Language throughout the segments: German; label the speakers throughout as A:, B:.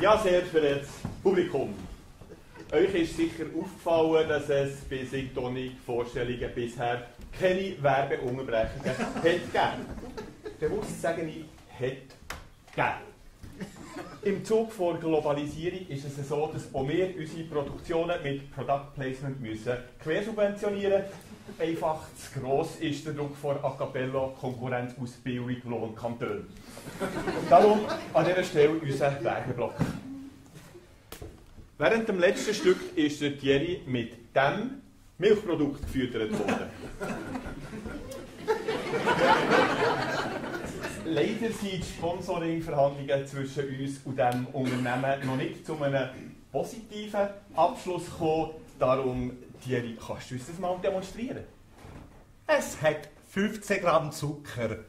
A: Ja, sehr verehrtes Publikum. Euch ist sicher aufgefallen, dass es bei Singtonic-Vorstellungen bisher keine Werbeunterbrechungen hat gegeben. Bewusst sage ich, hat gegeben. Im Zug vor Globalisierung ist es so, dass auch wir unsere Produktionen mit Product Placement quersubventionieren müssen. Einfach zu gross ist der Druck vor A Cappella Konkurrenz aus Billiglohnkantonen. Darum an dieser Stelle unser Werbeblock. Während dem letzten Stück ist der Thierry mit dem Milchprodukt gefüttert worden. Leider sind die Sponsoring-Verhandlungen zwischen uns und dem Unternehmen noch nicht zu einem positiven Abschluss gekommen. Darum, Thierry, kannst du uns das mal demonstrieren?
B: Es hat 15 Gramm Zucker.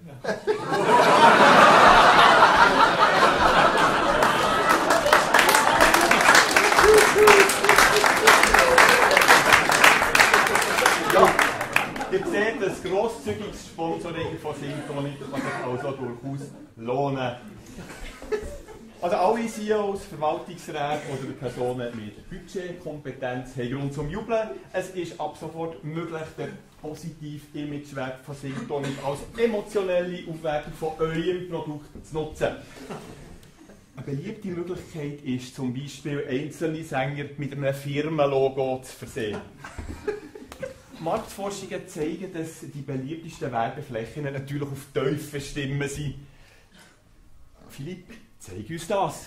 A: Ja, ihr seht, das grosszügiges Sponsoring von Singtonic kann sich also durchaus lohnen. Also alle CEOs, Verwaltungsräte oder Personen mit Budgetkompetenz haben Grund zum Jubeln. Es ist ab sofort möglich, den positiven Imagewert von Singtonic als emotionelle Aufwertung von eurem Produkt zu nutzen. Eine beliebte Möglichkeit ist zum Beispiel, einzelne Sänger mit einem Firmenlogo zu versehen. Marktforschungen zeigen, dass die beliebtesten Werbeflächen natürlich auf tiefen Stimmen sind. Philipp, zeig uns das.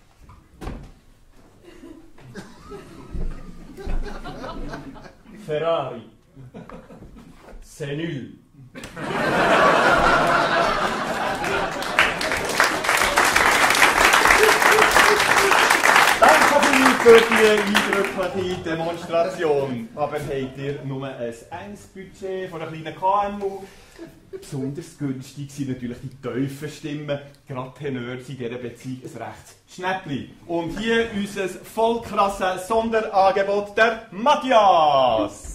C: Ferrari. C'est nul.
A: Danke für die eindrückliche Demonstration. Aber habt ihr nur ein Budget von einer kleinen KMU? Besonders günstig sind natürlich die tiefen Stimmen. Gerade Tenöre sind in dieser Beziehung ein rechtes Schnäppchen. Und hier unser voll krasses Sonderangebot, der Matthias.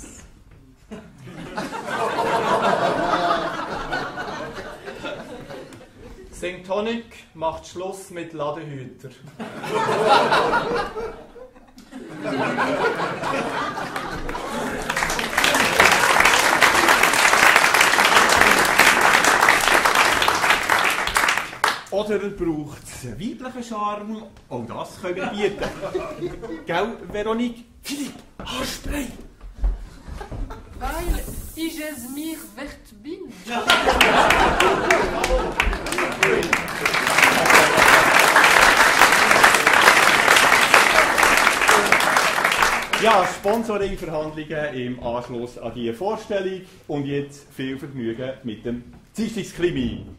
C: Singtonic macht Schluss mit Ladehüter.
A: Oder braucht es einen weiblichen Charme? Auch das können wir bieten. Gell, Veronique? Philipp, Haarspray!
D: Weil ich es mir wert bin.
A: Ja, Sponsoring-Verhandlungen im Anschluss an diese Vorstellung. Und jetzt viel Vergnügen mit dem Dienstagskrimi.